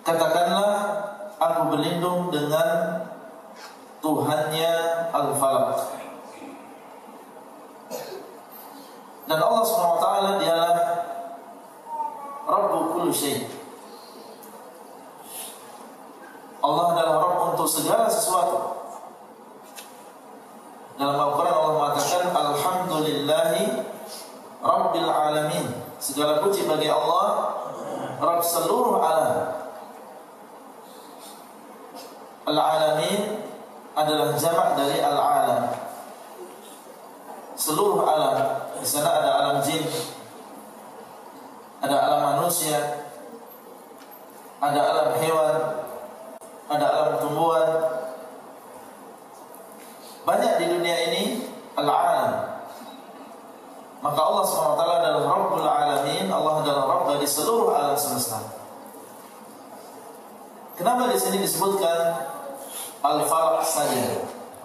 katakanlah aku berlindung dengan Tuhannya Al-Falaq. Dan Allah Subhanahu wa taala dialah Rabb kulli syai'. Allah adalah Rabb untuk segala sesuatu. Dalam Al-Quran Allah mengatakan alhamdulillahi Rabbil alamin. Segala puji bagi Allah Rabb seluruh alam. Al-alamin adalah jamak dari al-alam. Seluruh alam. Di sana ada alam jin, ada alam manusia, ada alam hewan, ada alam tumbuhan. Banyak di dunia ini al-alam. Maka Allah SWT adalah Rabbul Alamin. Allah adalah Rabb dari seluruh alam semesta. Kenapa di sini disebutkan Al-Falaq saja?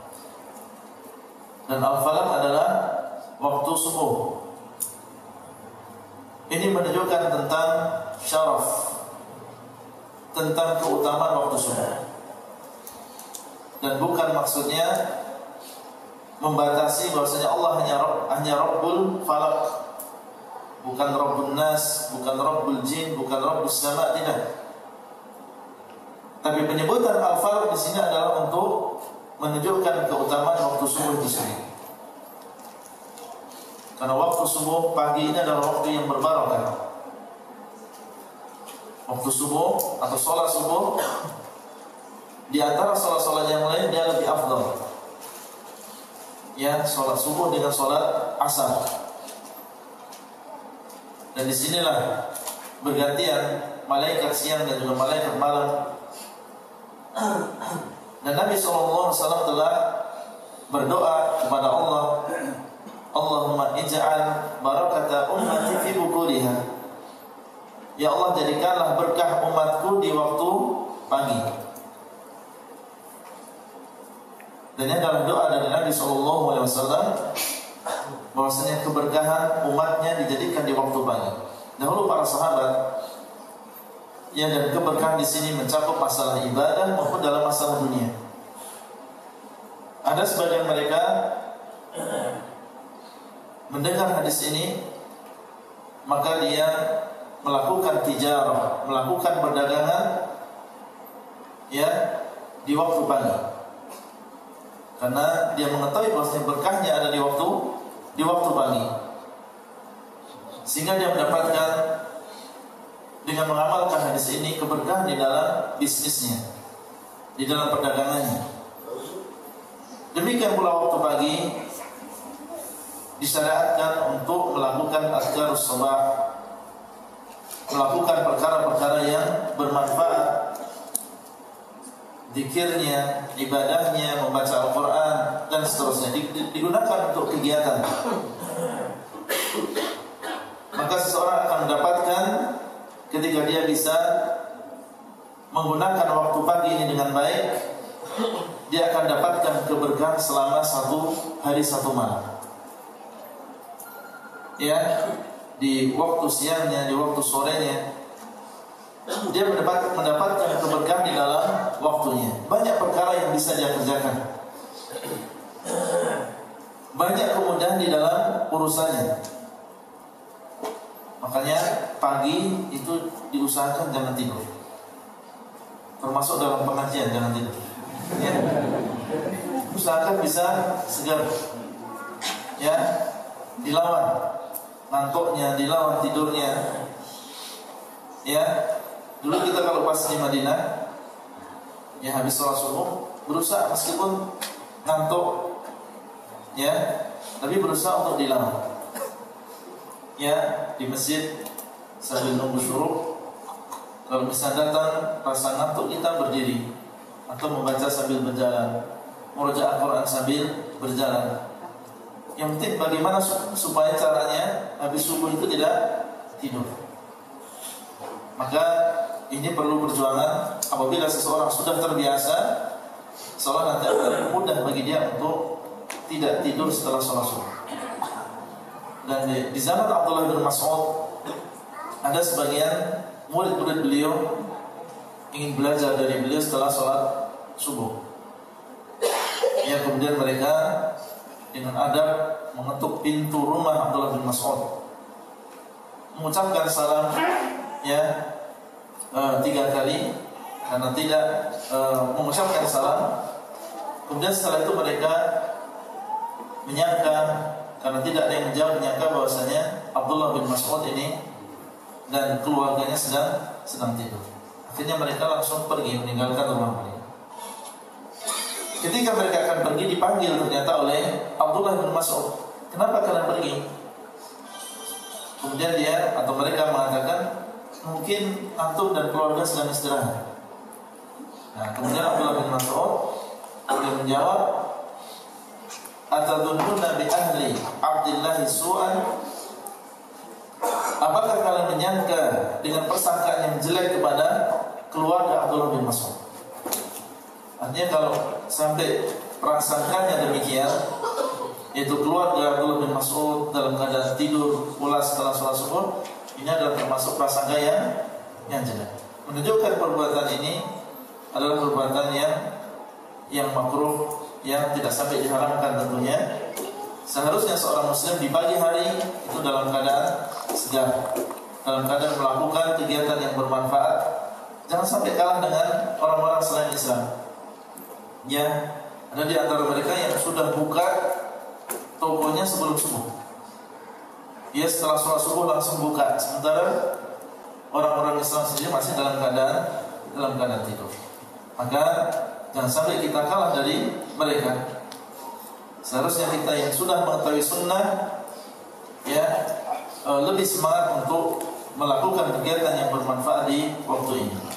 Dan Al-Falaq adalah waktu subuh. Ini menunjukkan tentang syaraf, tentang keutamaan waktu subuh. Dan bukan maksudnya membatasi bahwasanya Allah hanya Rabbul Falaq, bukan Rabbun Nas, bukan Rabbul Jin, bukan Rabbus Sama, tidak. Tapi penyebutan Al-Falaq di sini adalah untuk menunjukkan keutamaan waktu subuh itu sendiri. Karena waktu subuh pagi ini adalah waktu yang berbarakah. Waktu subuh atau sholat subuh di antara sholat-sholat yang lain dia lebih afdal. Ya, sholat subuh dengan sholat asar. Dan disinilah bergantian malaikat siang dan juga malaikat malam. Dan Nabi SAW telah berdoa kepada Allah, Allahumma ij'al barakata ummati fi bukuriha. Ya Allah, jadikanlah berkah umatku di waktu pagi. Dan ini adalah doa dari Nabi SAW bahwasanya keberkahan umatnya dijadikan di waktu pagi. Dahulu para sahabat, ya, dan keberkahan di sini mencakup masalah ibadah maupun dalam masalah dunia. Ada sebagian mereka mendengar hadis ini, maka dia melakukan tijarah, melakukan perdagangan, ya, di waktu pagi. Karena dia mengetahui bahwasanya berkahnya ada di waktu pagi. Sehingga dia mendapatkan dengan mengamalkan hadis ini keberkahan di dalam bisnisnya, di dalam perdagangannya. Demikian pula waktu pagi disyariatkan untuk melakukan azkarus sabah, melakukan perkara-perkara yang bermanfaat, zikirnya, ibadahnya, membaca Al-Quran dan seterusnya digunakan untuk kegiatan. Maka seseorang akan mendapatkan ketika dia bisa menggunakan waktu pagi ini dengan baik, dia akan dapatkan keberkahan selama 1 hari 1 malam. Ya, di waktu siangnya, di waktu sorenya, dia mendapatkan keberkahan di dalam waktunya. Banyak perkara yang bisa dia kerjakan, banyak kemudahan di dalam urusannya. Makanya pagi itu diusahakan jangan tidur. Termasuk dalam pengajian jangan tidur, ya. Usahakan bisa segar, ya, dilawan ngantuknya, dilawan tidurnya. Ya, dulu kita kalau pas di Madinah, ya, habis sholat subuh berusaha meskipun ngantuk, ya, tapi berusaha untuk dilawan. Ya, di masjid sambil nunggu syuruk. Kalau misalnya datang rasa ngantuk, kita berdiri atau membaca sambil berjalan, murojaah Al-Quran sambil berjalan. Yang penting bagaimana supaya caranya habis subuh itu tidak tidur. Maka ini perlu perjuangan. Apabila seseorang sudah terbiasa sholat, nanti akan mudah bagi dia untuk tidak tidur setelah sholat subuh. Dan di zaman Abdullah bin Mas'ud ada sebagian murid-murid beliau ingin belajar dari beliau setelah sholat subuh. Ya, kemudian mereka dengan adab mengetuk pintu rumah Abdullah bin Mas'ud, mengucapkan salam ya 3 kali karena tidak mengucapkan salam. Kemudian setelah itu mereka menyangka, karena tidak ada yang menjawab, menyangka bahwasanya Abdullah bin Mas'ud ini dan keluarganya sedang tidur. Akhirnya mereka langsung pergi meninggalkan rumah mereka. Ketika mereka akan pergi, dipanggil ternyata oleh Abdullah bin Mas'ud, "Kenapa kalian pergi?" Kemudian dia atau mereka mengatakan, "Mungkin antum dan keluarga sedang istirahat." Nah, kemudian Abdullah bin Mas'ud dia menjawab, "Atadhunnuna bi ahli Abdillah su'an?" Apakah kalian menyangka dengan persangkaan yang jelek kepada keluarga Abdullah bin Mas'ud? Artinya kalau sampai prasangkanya demikian, yaitu keluarga Abdullah bin Mas'ud dalam keadaan tidur pulas setelah sholat subuh, ini adalah termasuk prasangka yang jelek. Menunjukkan perbuatan ini adalah perbuatan yang makruh, yang tidak sampai diharamkan tentunya. Seharusnya seorang muslim di pagi hari itu dalam keadaan segar, dalam keadaan melakukan kegiatan yang bermanfaat. Jangan sampai kalah dengan orang-orang selain Islam. Ya, ada di antara mereka yang sudah buka tokonya sebelum subuh. Ya, setelah sholat subuh langsung buka, sementara orang-orang Islam sendiri masih dalam keadaan tidur. Maka jangan sampai kita kalah dari mereka. Seharusnya kita yang sudah mengetahui sunnah ya lebih semangat untuk melakukan kegiatan yang bermanfaat di waktu ini.